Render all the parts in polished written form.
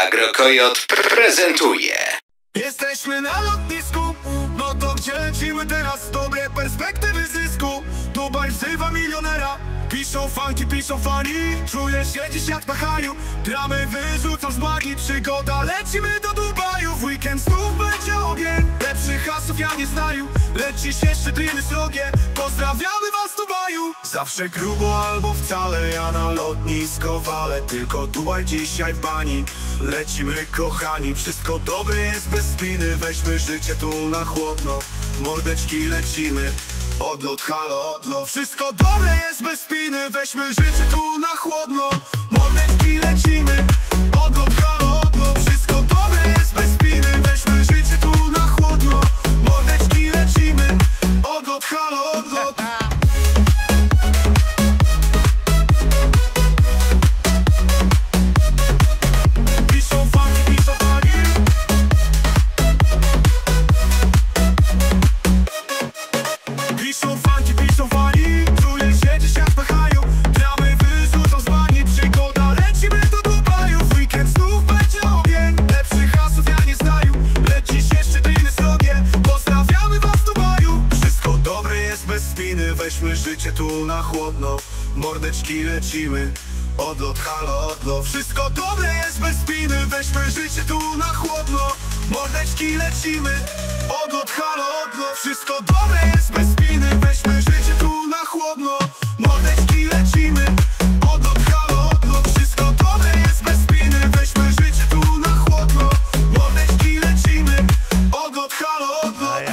Agrokojot prezentuje. Jesteśmy na lotnisku, no to gdzie lecimy teraz? Dobre perspektywy zysku. Dubaj wzywa milionera. Piszą funky, piszą fani. Czujesz się dziś jak na haju. Gramy, wyrzucą szmaki. Przygoda, lecimy do Dubaju. W weekend znów będzie ogień. Lepszych hasów ja nie znaję. Lecisz jeszcze dryny srogie. Pozdrawiamy was w Dubaju. Zawsze grubo albo wcale. Ja na lotnisko walę. Tylko Dubaj dzisiaj w bani. Lecimy kochani. Wszystko dobre jest bez spiny. Weźmy życie tu na chłodno. Mordeczki lecimy. Odlot, halo, odlot. Wszystko dobre jest bez spiny. Weźmy życie tu na chłodno. Mordeczki lecimy. Odlot, halo, odlot. Wszystko dobre jest bez spiny. Weźmy życie tu na chłodno. Mordeczki lecimy. Odlot, halo, odlot. Piszą fani, piszą fani. Piszą funky, piszą fani. Czuję się dziś jak na haju. Gramy, wyrzucą z bani. Przygoda, lecimy do Dubaju. W weekend znów będzie ogień. Lepszych hasów ja nie znaję. Lecisz jeszcze dryny srogie. Pozdrawiamy was w Dubaju. Wszystko dobre jest bez spiny. Weźmy życie tu na chłodno. Mordeczki lecimy. Odlot, halo, odlot. Wszystko dobre jest bez spiny. Weźmy życie tu na chłodno. Mordeczki lecimy. Odlot, halo, odlot. Wszystko dobre jest bez spiny. Weźmy życie tu na chłodno. Mordeczki lecimy. Odlot, halo, odlot. Wszystko dobre jest bez spiny. Weźmy życie tu na chłodno. Mordeczki lecimy. Odlot, halo, odlot.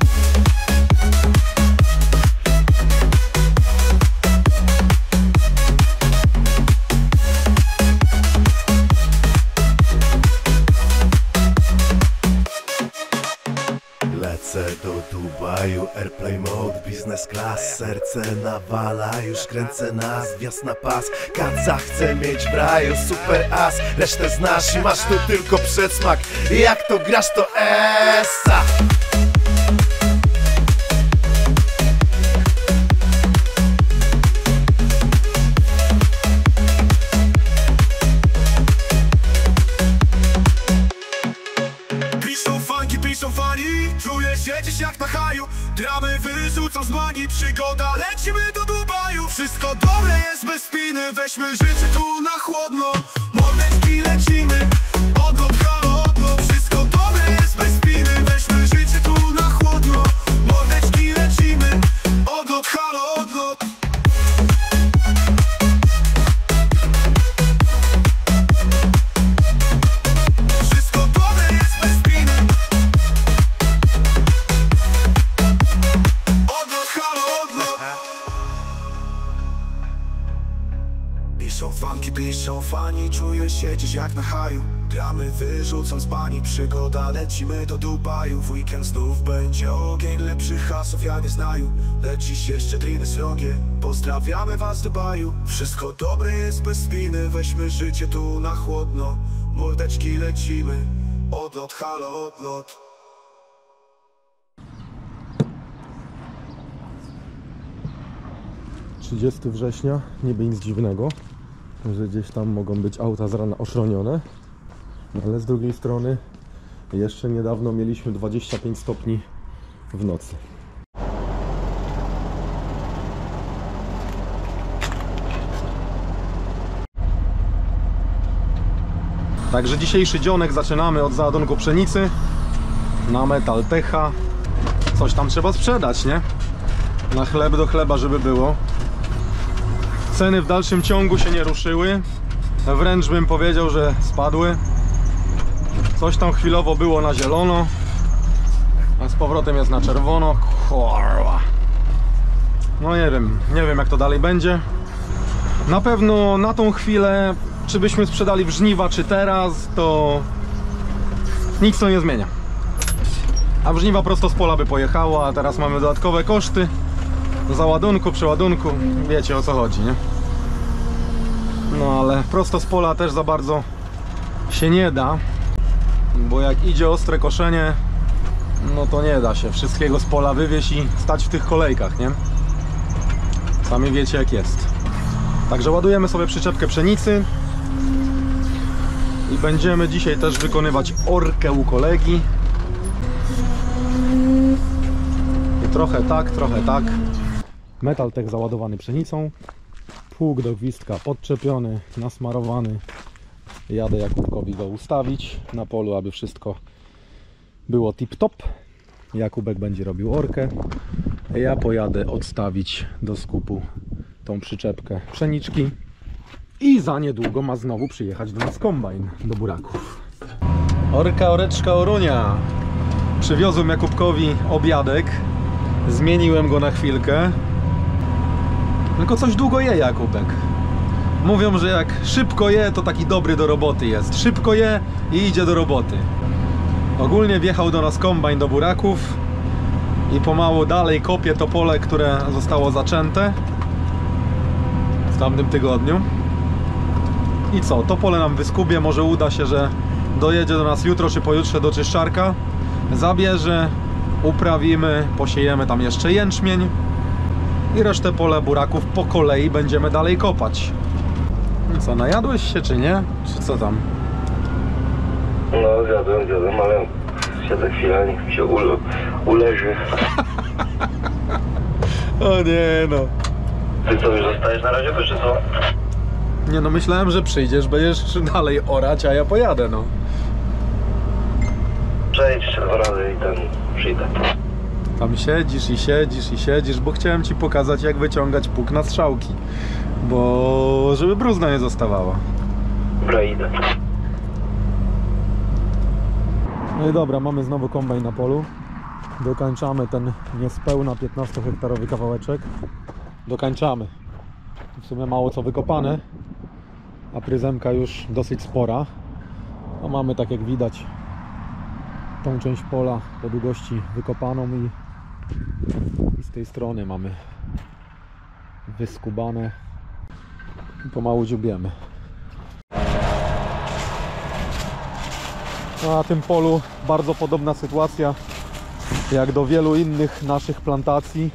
Lecę do Dubaju, airplay mode, business class. Serce nawala, już kręcę nas, wjazd na pas. Kaca chce mieć w raju, super as. Resztę znasz i masz tu tylko przedsmak. Jak to grasz to essa. Piszą funky, piszą fani. Czuję się dziś jak na haju. Gramy, wyrzucą z bani. Przygoda, lecimy do Dubaju. Wszystko dobre jest bez spiny. Weźmy życie tu na chłodno. Mordeczki lecimy. Odlot, halo, odlot. Wszystko dobre jest bez spiny. Weźmy życie tu na chłodno. Mordeczki lecimy. Odlot, halo, odlot. Wszystko dobre jest bez spiny. Odlot, halo, odlot. Piszą funky, piszą fani. Czuję się dziś jak na haju. Gramy, wyrzucą z bani. Przygoda, lecimy do Dubaju. W weekend znów będzie ogień. Lepszych hasów ja nie znaję. Lecisz jeszcze dryny srogie. Pozdrawiamy was w Dubaju. Wszystko dobre jest bez spiny. Weźmy życie tu na chłodno. Mordeczki lecimy. Odlot, halo, odlot. Trzydziesty września, niby nic dziwnego, że gdzieś tam mogą być auta z rana ochronione, ale z drugiej strony jeszcze niedawno mieliśmy 25 stopni w nocy. Także dzisiejszy dzionek zaczynamy od załadunku pszenicy na Metaltecha. Coś tam trzeba sprzedać, nie? Na chleb do chleba, żeby było. Ceny w dalszym ciągu się nie ruszyły. Wręcz bym powiedział, że spadły. Coś tam chwilowo było na zielono, a z powrotem jest na czerwono. Kurwa. No nie wiem jak to dalej będzie. Na pewno na tą chwilę, czy byśmy sprzedali w żniwa, czy teraz, to nic to nie zmienia. A w żniwa prosto z pola by pojechało, a teraz mamy dodatkowe koszty załadunku, przeładunku. Wiecie o co chodzi, nie? No ale prosto z pola też za bardzo się nie da, bo jak idzie ostre koszenie, no to nie da się wszystkiego z pola wywieźć i stać w tych kolejkach, nie? Sami wiecie jak jest. Także ładujemy sobie przyczepkę pszenicy I będziemy dzisiaj też wykonywać orkę u kolegi. I trochę tak, trochę tak. Metaltech załadowany pszenicą. Pług do gwizdka podczepiony, nasmarowany. Jadę Jakubkowi go ustawić na polu, aby wszystko było tip-top. Jakubek będzie robił orkę. Ja pojadę odstawić do skupu tą przyczepkę pszeniczki. I za niedługo ma znowu przyjechać do nas kombajn do buraków. Orka, oreczka, orunia. Przywiozłem Jakubkowi obiadek. Zmieniłem go na chwilkę. Tylko coś długo je Jakubek. Mówią, że jak szybko je, to taki dobry do roboty jest. Szybko je i idzie do roboty. Ogólnie wjechał do nas kombajn do buraków. I pomału dalej kopie to pole, które zostało zaczęte w tamtym tygodniu. I co? To pole nam wyskubie. Może uda się, że dojedzie do nas jutro czy pojutrze do czyszczarka. Zabierze, uprawimy, posiejemy tam jeszcze jęczmień. I resztę pola buraków po kolei będziemy dalej kopać. I co, najadłeś się czy nie? Czy co tam? No zjadłem, ale siedzę chwilę, niech mi się uleży. O nie no. Ty co, już zostajesz na razie, czy co? Nie no, myślałem, że przyjdziesz, będziesz dalej orać, a ja pojadę, no. Przejdź jeszcze 2 razy i ten przyjdę. Tam siedzisz i siedzisz i siedzisz, bo chciałem ci pokazać, jak wyciągać pług na strzałki. Bo żeby bruzna nie zostawała. Dobra, idę. No i dobra, mamy znowu kombajn na polu. Dokańczamy ten niespełna 15-hektarowy kawałeczek. Dokańczamy. W sumie mało co wykopane, a pryzemka już dosyć spora. No mamy, tak jak widać, tą część pola po długości wykopaną i z tej strony mamy wyskubane i pomału dziubiemy. No, na tym polu bardzo podobna sytuacja jak do wielu innych naszych plantacji.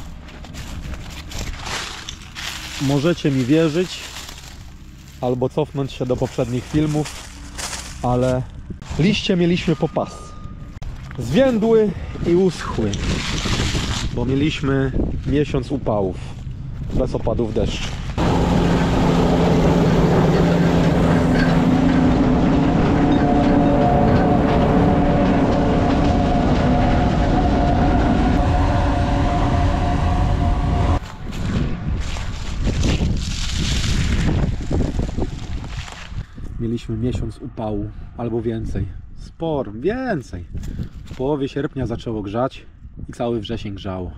Możecie mi wierzyć albo cofnąć się do poprzednich filmów, ale liście mieliśmy po pas. Zwiędły i uschły, bo mieliśmy miesiąc upałów bez opadów deszczu. Mieliśmy miesiąc upału albo więcej. Sporo, więcej. W połowie sierpnia zaczęło grzać i cały wrzesień grzało.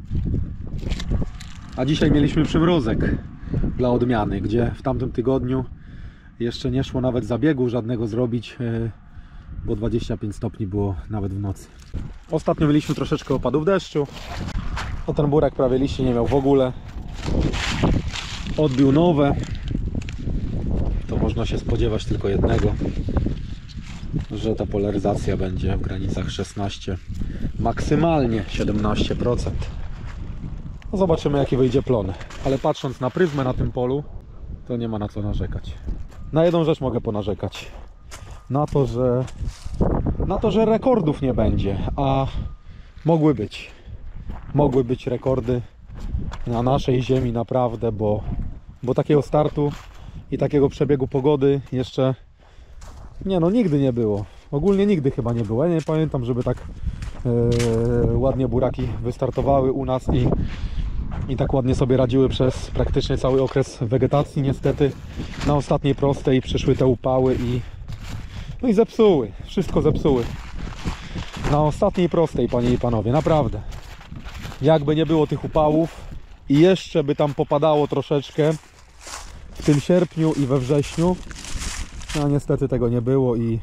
A dzisiaj mieliśmy przymrozek dla odmiany, gdzie w tamtym tygodniu jeszcze nie szło nawet zabiegu żadnego zrobić, bo 25 stopni było nawet w nocy. Ostatnio mieliśmy troszeczkę opadów deszczu. No ten burak prawie liści nie miał w ogóle. Odbił nowe. To można się spodziewać tylko jednego, że ta polaryzacja będzie w granicach 16, maksymalnie 17%. No zobaczymy, jaki wyjdzie plon. Ale patrząc na pryzmę na tym polu, to nie ma na co narzekać. Na jedną rzecz mogę ponarzekać. Na to, że rekordów nie będzie, a mogły być. Mogły być rekordy na naszej ziemi naprawdę, bo takiego startu i takiego przebiegu pogody jeszcze nigdy nie było. Ogólnie nigdy chyba nie było. Ja nie pamiętam, żeby tak ładnie buraki wystartowały u nas i tak ładnie sobie radziły przez praktycznie cały okres wegetacji. Niestety na ostatniej prostej przyszły te upały i zepsuły. Wszystko zepsuły. Na ostatniej prostej, panie i panowie, naprawdę. Jakby nie było tych upałów i jeszcze by tam popadało troszeczkę w tym sierpniu i we wrześniu, no niestety tego nie było i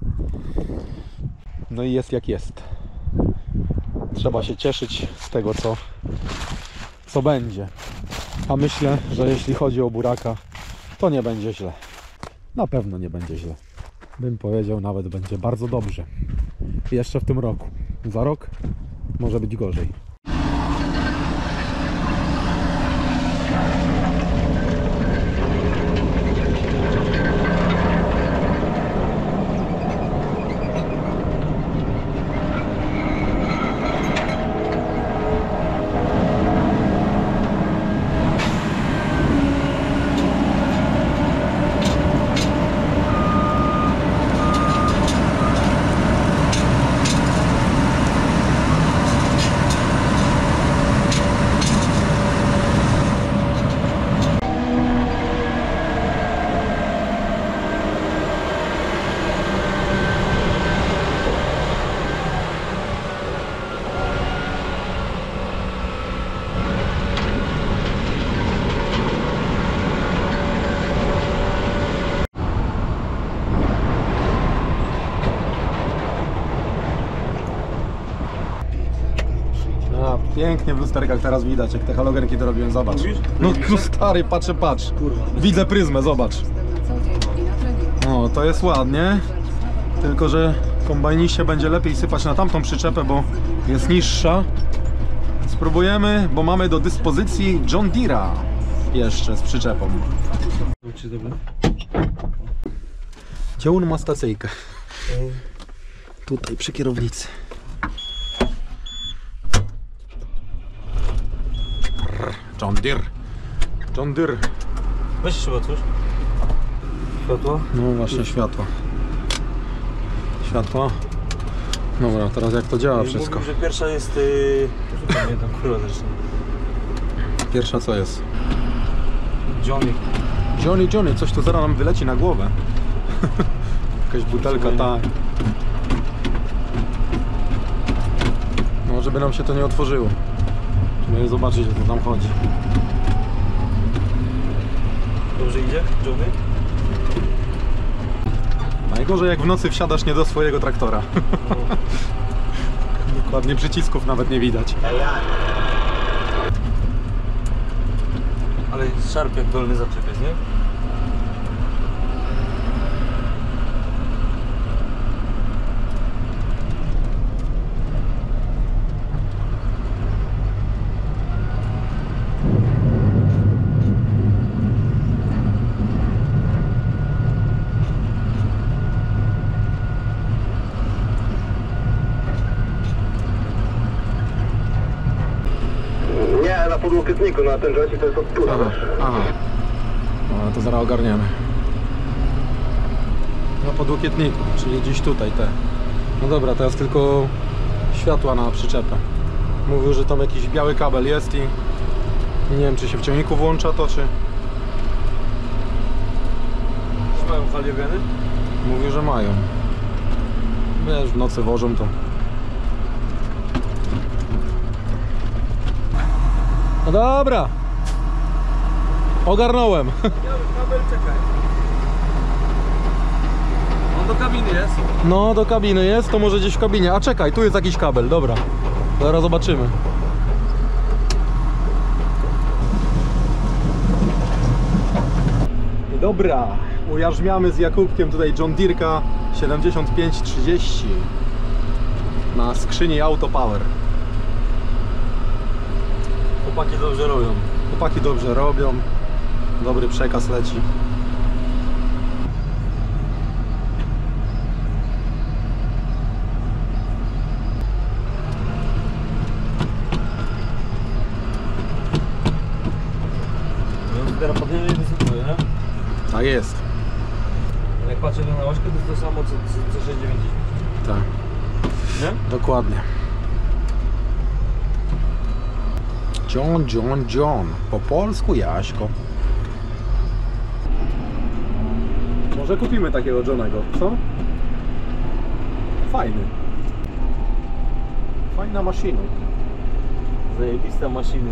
jest jak jest. Trzeba się cieszyć z tego, co będzie. A myślę, że jeśli chodzi o buraka, to nie będzie źle. Na pewno nie będzie źle. Bym powiedział, nawet będzie bardzo dobrze. Jeszcze w tym roku. Za rok może być gorzej. Pięknie w lusterkach teraz widać, jak te halogenki to robiłem, zobacz. No stary, patrz. Widzę pryzmę, zobacz. No, to jest ładnie. Tylko że kombajniście będzie lepiej sypać na tamtą przyczepę, bo jest niższa. Spróbujemy, bo mamy do dyspozycji John Deere'a jeszcze z przyczepą. Gdzie on ma stacyjkę? Tutaj przy kierownicy. John Deere. Weź szybę, cóż? Światło? No właśnie, światła. Dobra, teraz jak to działa wszystko? Mówił, że pierwsza jest... Pamiętam, kurwa zresztą. Pierwsza co jest? Johnny. Coś tu zaraz nam wyleci na głowę. Jakaś butelka, tak. No, żeby nam się to nie otworzyło. Żeby zobaczyć, o co tam chodzi. Dobrze idzie, Johnny? Najgorzej jak w nocy wsiadasz nie do swojego traktora. Dokładnie, przycisków nawet nie widać. Ale szarp jak dolny zaczep jest, nie? Nie, na podłokietniku, na ten rzeczy to jest od tyłu. Aha. No, to zaraz ogarniemy. Na podłokietniku, czyli gdzieś tutaj te. No dobra, teraz tylko światła na przyczepę. Mówił, że tam jakiś biały kabel jest i nie wiem, czy się w ciągniku włącza to, czy... Czy mają haliogeny? Mówił, że mają. Wiesz, w nocy wożą to. No dobra. Ogarnąłem. Kabel, czekaj. On do kabiny jest. No, do kabiny jest, to może gdzieś w kabinie. A czekaj, tu jest jakiś kabel, dobra. Zaraz zobaczymy. Dobra, ujarzmiamy z Jakubkiem tutaj John Deere'ka 7530 na skrzyni Auto Power. Chłopaki dobrze robią. Chłopaki dobrze robią, dobry przekaz leci. No, teraz podjeżdżę i wysypuję, nie? Tak jest. Jak patrzę na łaśkę, to jest to samo co 6,90. Tak, Nie? dokładnie. John. Po polsku Jaśko. Może kupimy takiego Johnego, co? Fajny. Fajna maszyna. Zajebista maszyny.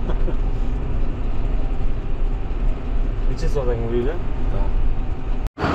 Wiecie co tak mówili? Tak.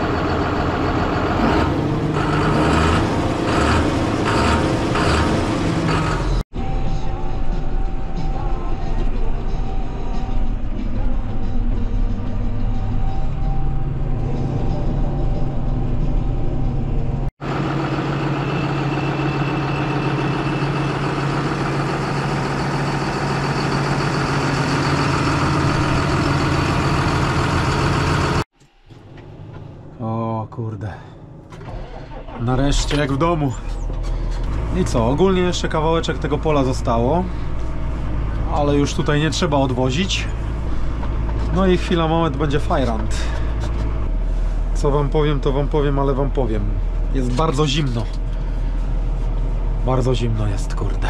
O kurde. Nareszcie jak w domu. I co, ogólnie jeszcze kawałeczek tego pola zostało. Ale już tutaj nie trzeba odwozić. No i chwila, moment, będzie fajrant. Co wam powiem, to wam powiem, ale wam powiem. Jest bardzo zimno. Bardzo zimno jest, kurde.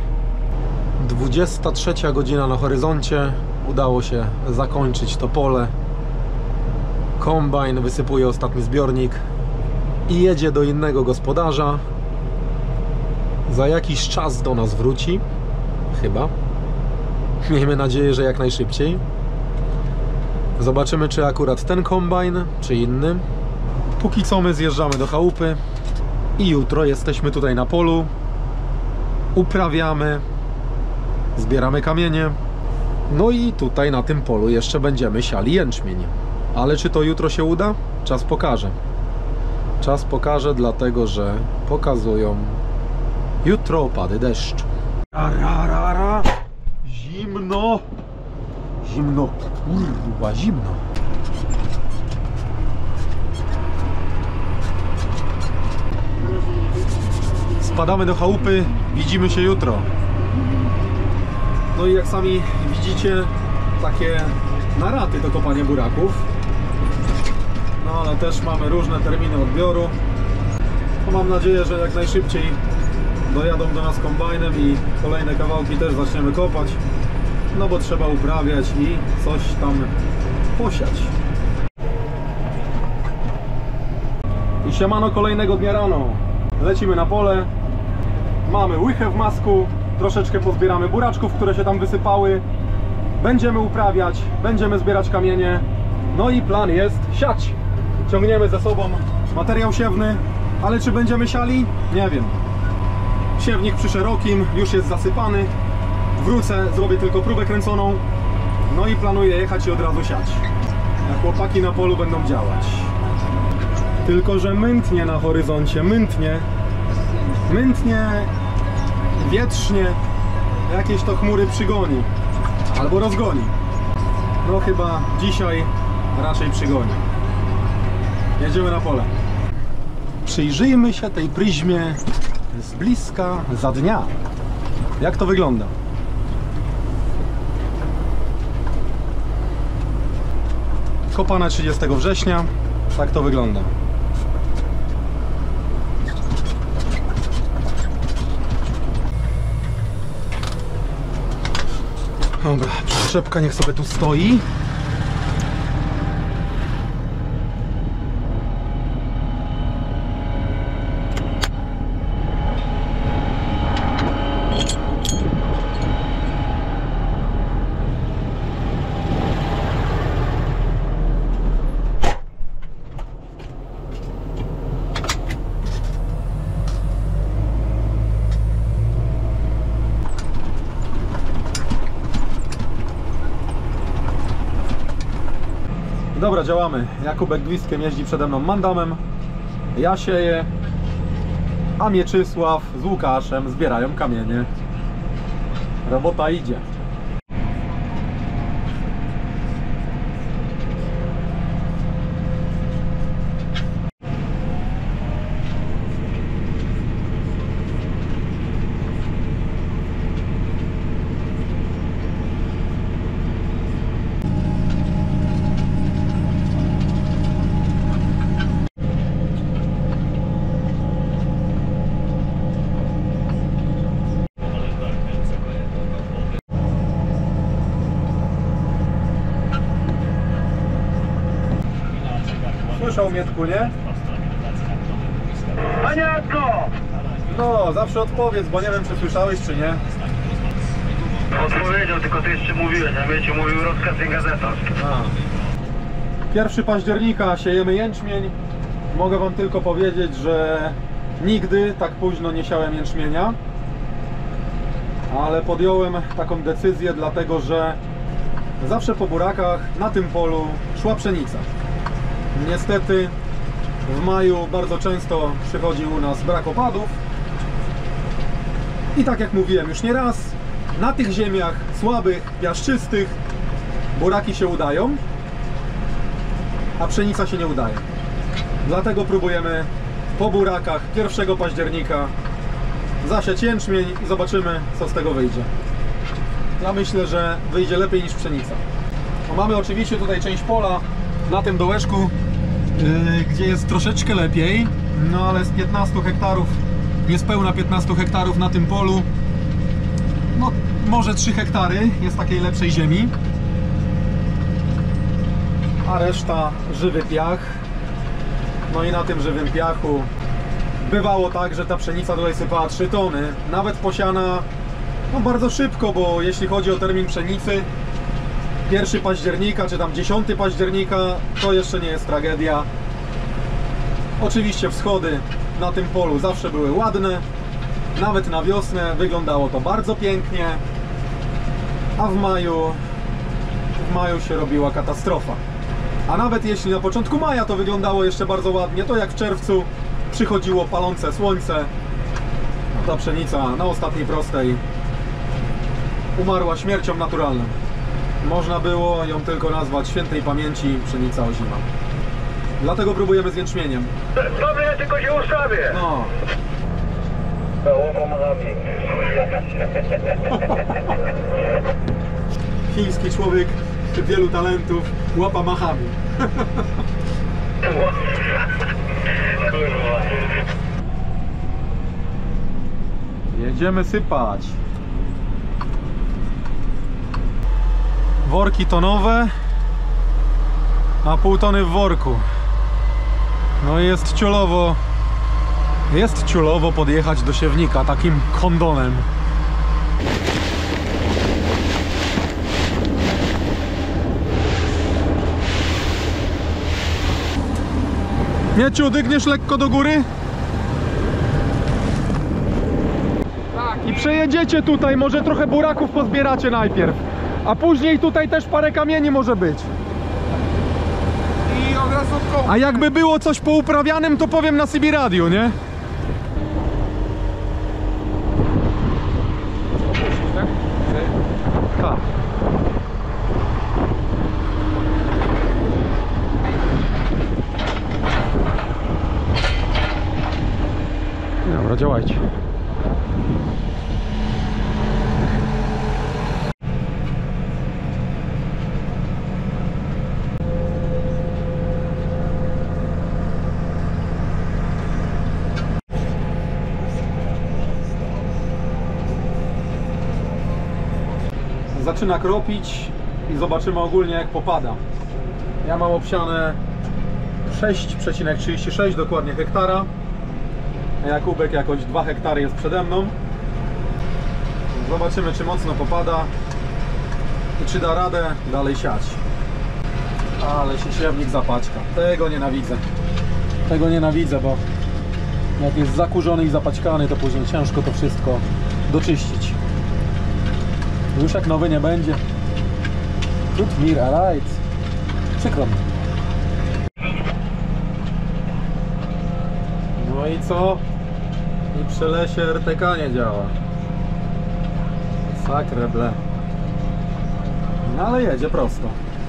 23 godzina na horyzoncie. Udało się zakończyć to pole. Kombajn wysypuje ostatni zbiornik i jedzie do innego gospodarza. Za jakiś czas do nas wróci. Chyba. Miejmy nadzieję, że jak najszybciej. Zobaczymy, czy akurat ten kombajn, czy inny. Póki co my zjeżdżamy do chałupy i jutro jesteśmy tutaj na polu. Uprawiamy zbieramy kamienie. No i tutaj na tym polu jeszcze będziemy siali jęczmień. Ale czy to jutro się uda? Czas pokaże. Czas pokaże, dlatego że pokazują jutro opady deszczu. Zimno! Zimno, kurwa, zimno. Spadamy do chałupy, widzimy się jutro. No i jak sami widzicie, takie naraty do kopania buraków. No ale też mamy różne terminy odbioru. No, mam nadzieję, że jak najszybciej dojadą do nas kombajnem i kolejne kawałki też zaczniemy kopać. No bo trzeba uprawiać i coś tam posiać. I siemano, kolejnego dnia rano. Lecimy na pole. Mamy łychę w masku. Troszeczkę pozbieramy buraczków, które się tam wysypały. Będziemy uprawiać, będziemy zbierać kamienie. No i plan jest siać. Ciągniemy ze sobą materiał siewny, ale czy będziemy siali? Nie wiem. Siewnik przy szerokim już jest zasypany. Wrócę, zrobię tylko próbę kręconą. No i planuję jechać i od razu siać. A chłopaki na polu będą działać. Tylko że mętnie na horyzoncie, mętnie, wietrznie, jakieś to chmury przygoni albo rozgoni. No chyba dzisiaj raczej przygoni. Jedziemy na pole. Przyjrzyjmy się tej pryzmie z bliska za dnia. Jak to wygląda? Kopane 30 września. Tak to wygląda. Dobra, przyczepka niech sobie tu stoi. Dobra, działamy. Jakubek Gwizdkiem jeździ przede mną mandamem. Ja sieję, a Mieczysław z Łukaszem zbierają kamienie. Robota idzie. Słyszał Mietku, nie? Paniatko! No, zawsze odpowiedz, bo nie wiem, czy słyszałeś, czy nie. Odpowiedział, tylko ty jeszcze mówiłeś, a mnie ci mówił rozkaz i gazetarz. 1 października siejemy jęczmień. Mogę wam tylko powiedzieć, że nigdy tak późno nie siałem jęczmienia. Ale podjąłem taką decyzję, dlatego że zawsze po burakach na tym polu szła pszenica. Niestety w maju bardzo często przychodzi u nas brak opadów i tak jak mówiłem już nie raz, na tych ziemiach słabych, piaszczystych buraki się udają, a pszenica się nie udaje. Dlatego próbujemy po burakach 1 października zasiać jęczmień i zobaczymy, co z tego wyjdzie. Ja myślę, że wyjdzie lepiej niż pszenica. No, mamy oczywiście tutaj część pola na tym dołeczku, gdzie jest troszeczkę lepiej, no ale z 15 hektarów, niespełna 15 hektarów na tym polu, no może 3 hektary jest takiej lepszej ziemi, a reszta żywy piach. No i na tym żywym piachu bywało tak, że ta pszenica tutaj sypała 3 tony, nawet posiana no bardzo szybko, bo jeśli chodzi o termin pszenicy, 1 października czy tam 10 października to jeszcze nie jest tragedia. Oczywiście wschody na tym polu zawsze były ładne, nawet na wiosnę wyglądało to bardzo pięknie. a w maju się robiła katastrofa. A nawet jeśli na początku maja to wyglądało jeszcze bardzo ładnie, to jak w czerwcu przychodziło palące słońce, ta pszenica na ostatniej prostej umarła śmiercią naturalną. Można było ją tylko nazwać świętej pamięci pszenica ozima. Dlatego próbujemy z jęczmieniem. Dobry, ja tylko się ustawię. No. Chiński człowiek wielu talentów łapa machami. Kurwa. Jedziemy sypać. Worki tonowe, a pół tony w worku. No i jest ciulowo podjechać do siewnika takim kondonem. Mieciu, dygniesz lekko do góry? I przejedziecie tutaj, może trochę buraków pozbieracie najpierw. A później tutaj też parę kamieni może być. I od razu koło. A jakby było coś pouprawianym, to powiem na CB Radio, nie? Tak. Dobra, działajcie. Zaczyna kropić i zobaczymy ogólnie jak popada. Ja mam obsiane 6,36 dokładnie hektara. Jakubek jakoś 2 hektary jest przede mną. Zobaczymy czy mocno popada i czy da radę dalej siać. Ale się siewnik zapaćka. Tego nienawidzę. Tego nienawidzę, bo jak jest zakurzony i zapaćkany, to później ciężko to wszystko doczyścić. Już jak nowy nie będzie. Tut mir leid. Przykro mi. No i co? I przy lesie RTK nie działa. Sakre ble. No ale jedzie prosto.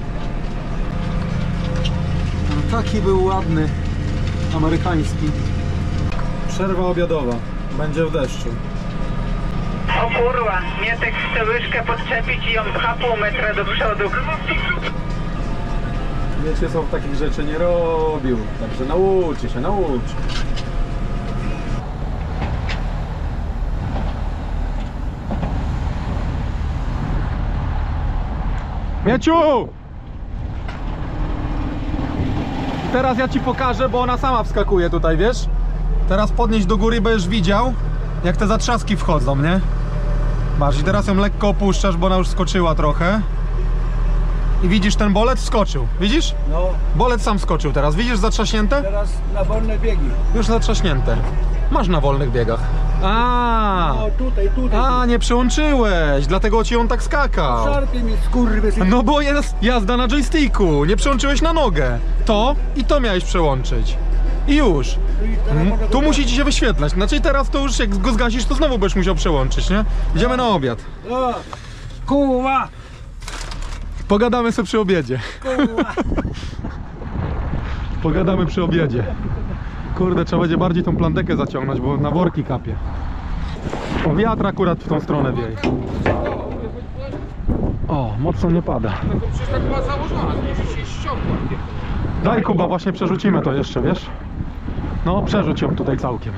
No, taki był ładny. Amerykański. Przerwa obiadowa. Będzie w deszczu. O kurwa, Mietek chce łyżkę podczepić i ją pcha pół metra do przodu. Wiecie, co w takich rzeczy nie robił. Także nauczy się, nauczy. Mieciu! Teraz ja ci pokażę, bo ona sama wskakuje tutaj, wiesz? Teraz podnieść do góry, będziesz widział, jak te zatrzaski wchodzą, nie? Masz, i teraz ją lekko opuszczasz, bo ona już skoczyła trochę. I widzisz, ten bolec skoczył. Widzisz? No. Bolec sam skoczył teraz. Widzisz zatrzaśnięte? Teraz na wolne biegi. Już zatrzaśnięte. Masz na wolnych biegach. A, No tutaj. a, nie przełączyłeś, dlatego ci on tak skakał. Szarpie mi skurwysyn. No bo jest jazda na joysticku, nie przełączyłeś na nogę. To i to miałeś przełączyć. I już. Tu musi ci się wyświetlać. Znaczy teraz to już jak go zgasisz, to znowu będziesz musiał przełączyć, nie? Idziemy na obiad. O, kurwa. Pogadamy sobie przy obiedzie. Kurwa. Pogadamy przy obiedzie. Kurde, trzeba będzie bardziej tą plantekę zaciągnąć, bo na worki kapie. O, wiatr akurat w tą stronę wieje. O, mocno nie pada. Przecież tak była założona, że się ściągła. Daj Kuba, właśnie przerzucimy to jeszcze, wiesz? No, przerzuć ją tutaj całkiem.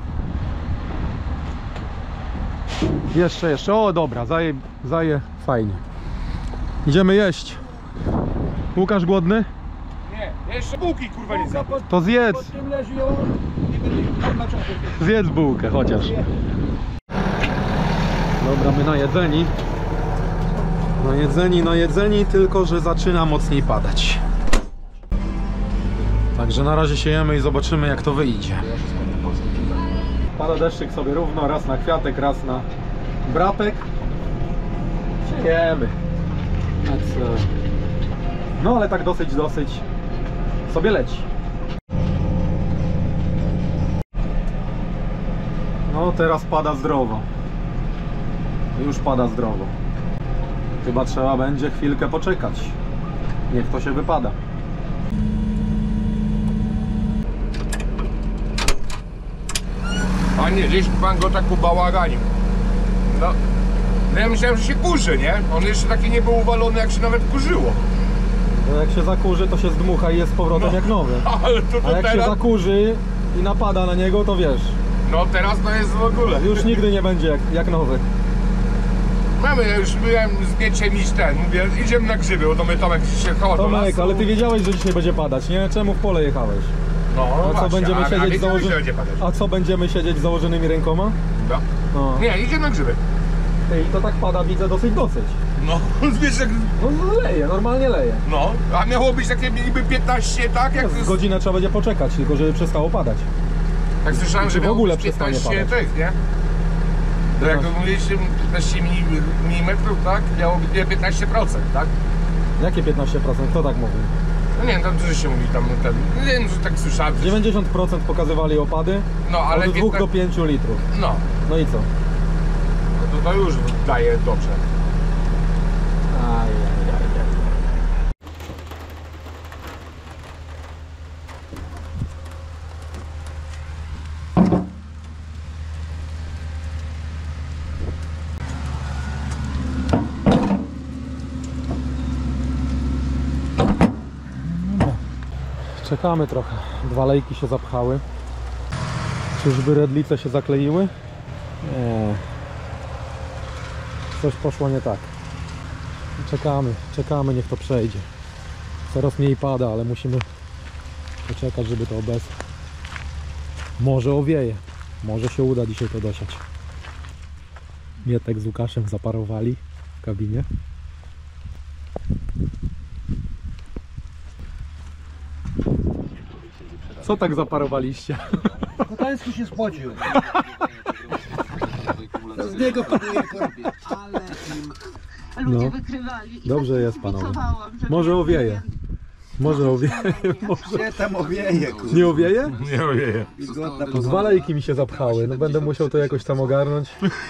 Jeszcze, o dobra, zaje fajnie. Idziemy jeść. Łukasz głodny? Nie, jeszcze bułki kurwa nie zjadł. To zjedz. Pod tym leży ją i będzie na czasie. Zjedz bułkę chociaż. Dobra, my najedzeni, tylko że zaczyna mocniej padać. Także na razie siejemy i zobaczymy jak to wyjdzie. Pada deszczyk sobie równo, raz na kwiatek, raz na brapek. Jemy. No ale tak dosyć sobie leci. No teraz pada zdrowo. Już pada zdrowo. Chyba trzeba będzie chwilkę poczekać. Niech to się wypada. A nie, gdzieś pan go tak pobałaganił. No, ja myślałem, że się kurzy, nie? On jeszcze taki nie był uwalony, jak się nawet kurzyło. No jak się zakurzy, to się zdmucha i jest z powrotem jak nowy. Ale to A jak teraz... się zakurzy i napada na niego, to wiesz. No teraz to jest w ogóle. Już nigdy nie będzie jak nowy. Mamy, ja już byłem z Mieciem iść ten, mówię, idziemy na grzyby, bo to my Tomek się chowa do Tomek, lasu. ale ty wiedziałeś, że dzisiaj będzie padać, nie? Czemu w pole jechałeś? No, A co, właśnie, będziemy siedzieć wiedziałem, że będzie padać. A co, będziemy siedzieć z założonymi rękoma? No. No. Nie, idziemy na grzyby. I to tak pada, widzę, dosyć. No, wiesz jak... No leje, normalnie leje. No, a miało być takie niby 15, tak? Jak Z godzinę trzeba będzie poczekać, tylko żeby przestało padać. Tak słyszałem, że w miało ogóle być przestanie 15 padać. tych, nie? To jak mówiliście 15 mm, tak? Miało być 15%, tak? Jakie 15%? Kto tak mówi? No nie wiem, tam dużo się mówi, tam ten, nie wiem, że tak słyszałem. 90% pokazywali opady, No, ale od 2 do 5 litrów. No, No i co? no to już daje dobrze. Czekamy trochę. 2 lejki się zapchały. Czyżby redlice się zakleiły? Nie. Coś poszło nie tak. Czekamy, niech to przejdzie. Coraz mniej pada, ale musimy poczekać, żeby to obesło. Może owieje. Może się uda dzisiaj to dosiać. Mietek z Łukaszem zaparowali w kabinie. Co tak zaparowaliście? Kotański się spocił. Z niego kupuje korbie. Ale ludzie wykrywali. Dobrze jest, panowie. Może owieje. Gdzie tam owieje, kurwa? Nie owieje? Nie ojej. 2 lejki mi się zapchały, no będę musiał to jakoś tam ogarnąć.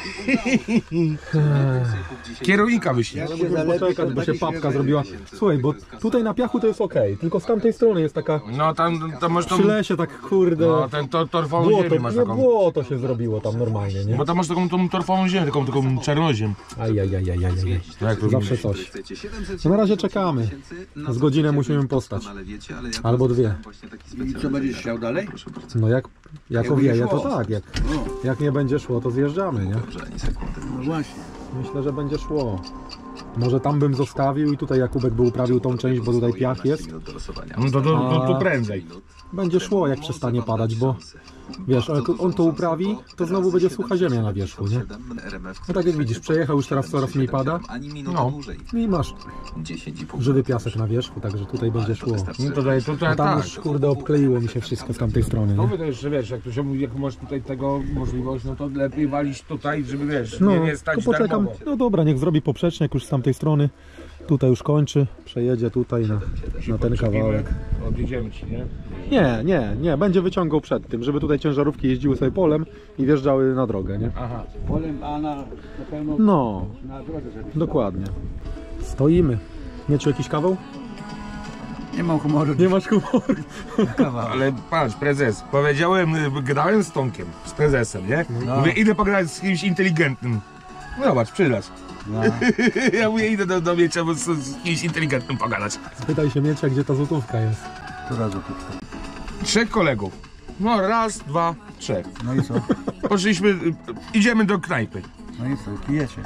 Kierownika wyślij. Poczekać, bo się papka zrobiła. Słuchaj, bo tutaj na piachu to jest ok, tylko z tamtej strony jest taka... No tam to masz Przy tą... lesie tak kurde... No ten torfową ziemię masz taką. Błoto się zrobiło tam normalnie, nie? Bo tam masz taką tą torfową ziemię, taką czarnoziem. Ajajajajajaj. Jak to Zawsze coś. No na razie czekamy. Z godzinę musimy postać. Albo 2. I co, będziesz chciał dalej? No jak owieje, to szło. tak. Jak nie będzie szło, to zjeżdżamy, nie? No właśnie. Myślę, że będzie szło. Może tam bym zostawił i tutaj Jakubek by uprawił tą część, bo tutaj piach jest. No to prędzej. Będzie szło, jak przestanie padać, bo wiesz, jak on to uprawi, to znowu będzie sucha ziemia na wierzchu, nie? No tak jak widzisz, przejechał, już teraz coraz mniej pada. No i masz żywy piasek na wierzchu, także tutaj będzie szło. No to A tam tak. już kurde obkleiło mi się wszystko z tamtej strony, No nie? mówię też, że wiesz, jak to się mówi, jak masz tutaj tego możliwość, no to lepiej walić tutaj, żeby wiesz, No, nie stać to poczekam. darmowo. No dobra, niech zrobi poprzecznik już z tamtej strony. Tutaj już kończy, przejedzie tutaj na ten kawałek. Odjedziemy ci, nie? Nie, będzie wyciągał przed tym, żeby tutaj ciężarówki jeździły sobie polem i wjeżdżały na drogę, nie? Aha. Polem, a na pewno No, na drodze, żeby... dokładnie. Stoimy. Mieciu jakiś kawał? Nie mam humoru. Nie masz humoru. Ale patrz, prezes, powiedziałem, grałem z Tomkiem, z prezesem, nie? No. Mówię, idę pogadać z kimś inteligentnym. No zobacz, przyraz. No. Ja mówię, idę do Miecia, bo z kimś inteligentnym pogadać. Spytaj się Miecia, gdzie ta złotówka jest. Która złotówka? 3 kolegów. No raz, 2, 3. No i co? Poszliśmy, idziemy do knajpy. No i co? Pijecie.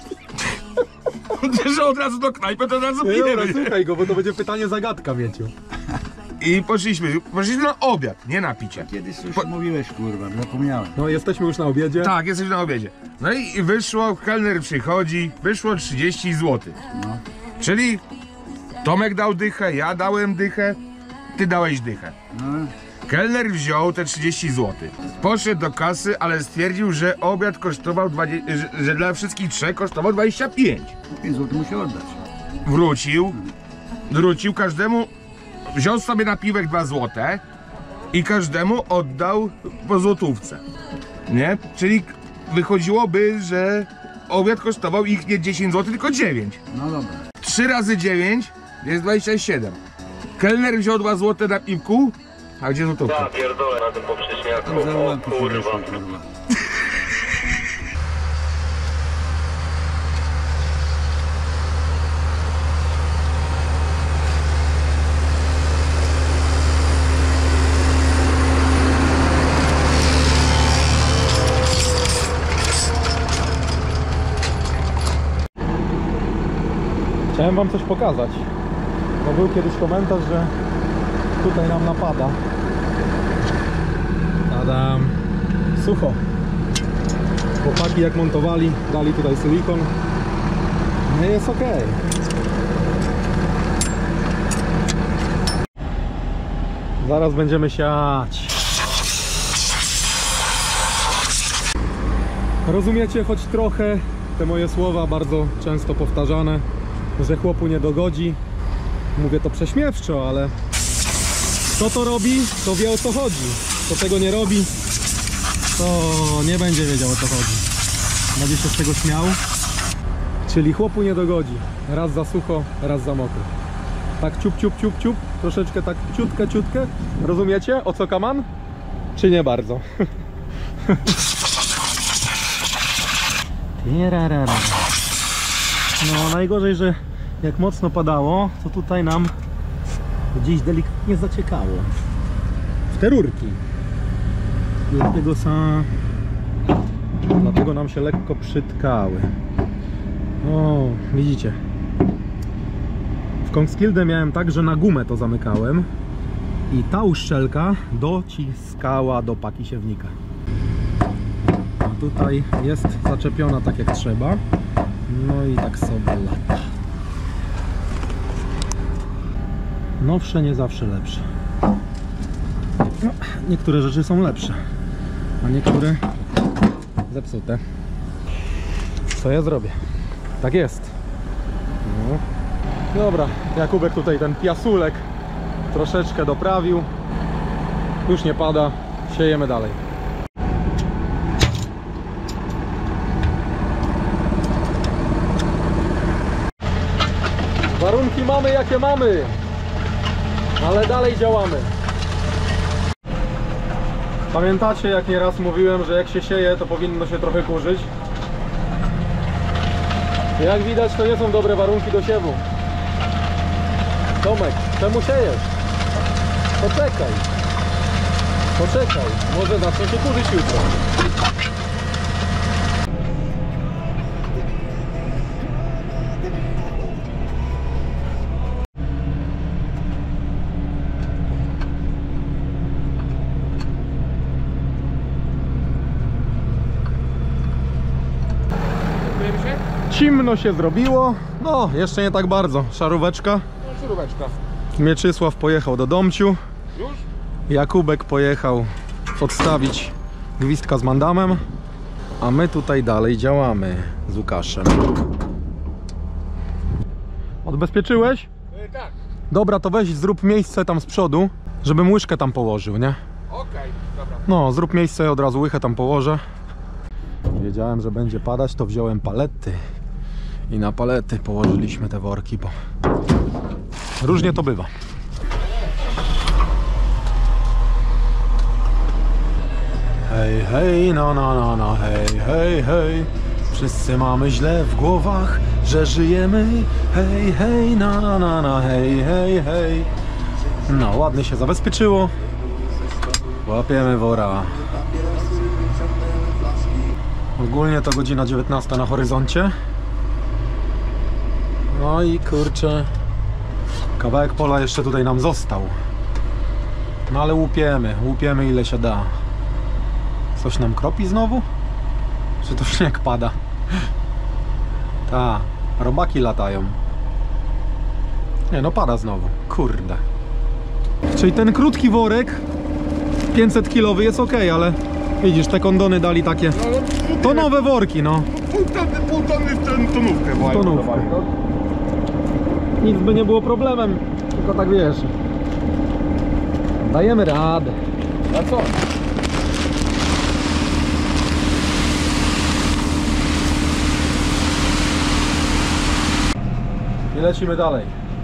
Że od razu do knajpy, to od razu Nie, dobra, pijemy. słuchaj go, bo to będzie pytanie zagadka, Mieciu. I poszliśmy na obiad, nie na picie. Kiedyś już mówiłeś, kurwa, zapomniałem. No jesteśmy już na obiedzie. Tak, jesteśmy na obiedzie. No i wyszło, kelner przychodzi, wyszło 30 zł. No. Czyli Tomek dał dychę, ja dałem dychę, ty dałeś dychę. No. Kelner wziął te 30 zł. Poszedł do kasy, ale stwierdził, że obiad kosztował że dla wszystkich trzech kosztował 25. 5 zł musi oddać. Wrócił każdemu, wziął sobie napiwek 2 zł i każdemu oddał po złotówce. Nie? Czyli wychodziłoby, że obiad kosztował ich nie 10 zł, tylko 9. No dobra. 3 razy 9 jest 27. Kelner wziął 2 zł na piwku, a gdzie złotówka? Ja pierdolę na tym poprzeczniaku, o kurwa. Chciałem wam coś pokazać, bo był kiedyś komentarz, że tutaj nam napada. Adam, sucho. Chłopaki jak montowali, dali tutaj silikon. No i jest ok. Zaraz będziemy siać. Rozumiecie choć trochę te moje słowa, bardzo często powtarzane, że chłopu nie dogodzi. Mówię to prześmiewczo, ale kto to robi, to wie, o co chodzi. Kto tego nie robi, to nie będzie wiedział, o co chodzi. Będzie się z tego śmiał. Czyli chłopu nie dogodzi. Raz za sucho, raz za mokro. Tak ciup, ciup, ciup, ciup. Troszeczkę tak ciutkę, ciutkę. Rozumiecie, o co kaman? Czy nie bardzo? No najgorzej, że jak mocno padało, to tutaj nam gdzieś delikatnie zaciekało w te rurki. Dlatego nam się lekko przytkały. O, widzicie. W Kongskilde miałem tak, że na gumę to zamykałem i ta uszczelka dociskała do paki siewnika. A tutaj jest zaczepiona tak jak trzeba. No i tak sobie lata. Nowsze nie zawsze lepsze. No, niektóre rzeczy są lepsze, a niektóre zepsute. Co ja zrobię? Tak jest. No. Dobra, Jakubek tutaj ten piasulek troszeczkę doprawił. Już nie pada, siejemy dalej. Warunki mamy jakie mamy, ale dalej działamy. Pamiętacie, jak nieraz mówiłem, że jak się sieje, to powinno się trochę kurzyć? Jak widać, to nie są dobre warunki do siewu. Tomek, czemu siejesz? Poczekaj. Poczekaj, może zacznie się kurzyć jutro. Cimno się zrobiło, no jeszcze nie tak bardzo. Szaróweczka. No, szaróweczka. Mieczysław pojechał do domciu. Już? Jakubek pojechał odstawić gwizdka z mandamem. A my tutaj dalej działamy z Łukaszem. Odbezpieczyłeś? Tak. Dobra, to weź zrób miejsce tam z przodu, żebym łyżkę tam położył, nie? Okej, dobra. No, zrób miejsce, od razu łychę tam położę. Wiedziałem, że będzie padać, to wziąłem palety i na palety położyliśmy te worki, bo różnie to bywa. Hej, hej, no, no, no, no, hej, hej, hej. Wszyscy mamy źle w głowach, że żyjemy. Hej, hej, no, no, no, no, hej, hej, hej. No, ładnie się zabezpieczyło. Łapiemy wora. Ogólnie to godzina 19 na horyzoncie. No i kurczę, kawałek pola jeszcze tutaj nam został. No ale łupiemy ile się da. Coś nam kropi znowu? Czy to śnieg pada? Ta, robaki latają. Nie no, pada znowu, kurde. Czyli ten krótki worek 500-kilowy jest ok, ale widzisz, te kondony dali takie. To nowe worki, no. Pół tony w tonówkę. W tonówkę. Nic by nie było problemem, tylko tak wiesz. Dajemy radę. A co? I lecimy dalej.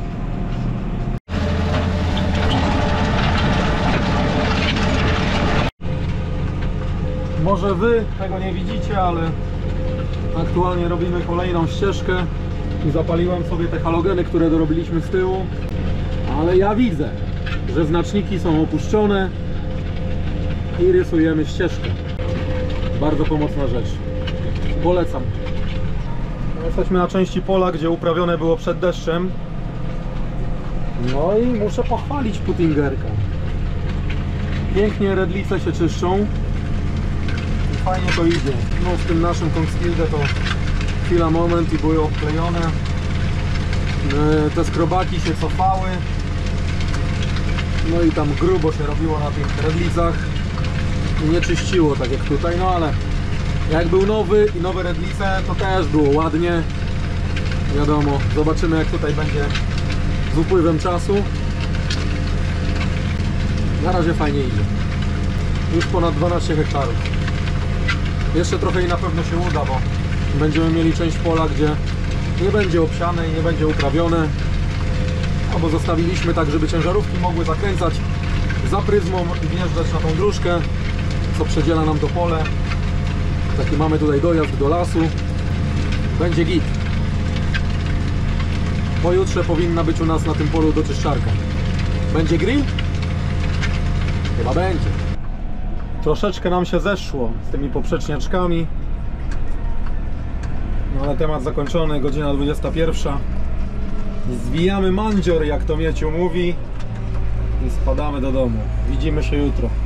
Może wy tego nie widzicie, ale aktualnie robimy kolejną ścieżkę i zapaliłem sobie te halogeny, które dorobiliśmy z tyłu, ale ja widzę, że znaczniki są opuszczone i rysujemy ścieżkę. Bardzo pomocna rzecz. Polecam. Jesteśmy na części pola, gdzie uprawione było przed deszczem. No i muszę pochwalić Puttingerka. Pięknie redlice się czyszczą. I fajnie to idzie. No w tym naszym Kongstilde to chwila, moment i były obklejone. Te skrobaki się cofały. No i tam grubo się robiło na tych redlicach. I nie czyściło tak jak tutaj, no ale jak był nowy i nowe redlice, to też było ładnie. Wiadomo, zobaczymy jak tutaj będzie z upływem czasu. Na razie fajnie idzie. Już ponad 12 hektarów. Jeszcze trochę i na pewno się uda, bo będziemy mieli część pola, gdzie nie będzie obsiane i nie będzie uprawione. Albo zostawiliśmy tak, żeby ciężarówki mogły zakręcać za pryzmą i wjeżdżać na tą dróżkę, co przedziela nam to pole. Taki mamy tutaj dojazd do lasu. Będzie git. Pojutrze powinna być u nas na tym polu doczyszczarka. Będzie grill? Chyba będzie. Troszeczkę nam się zeszło z tymi poprzeczniaczkami. No ale temat zakończony, godzina 21. Zwijamy mandzior, jak to Mieciu mówi, i spadamy do domu. Widzimy się jutro.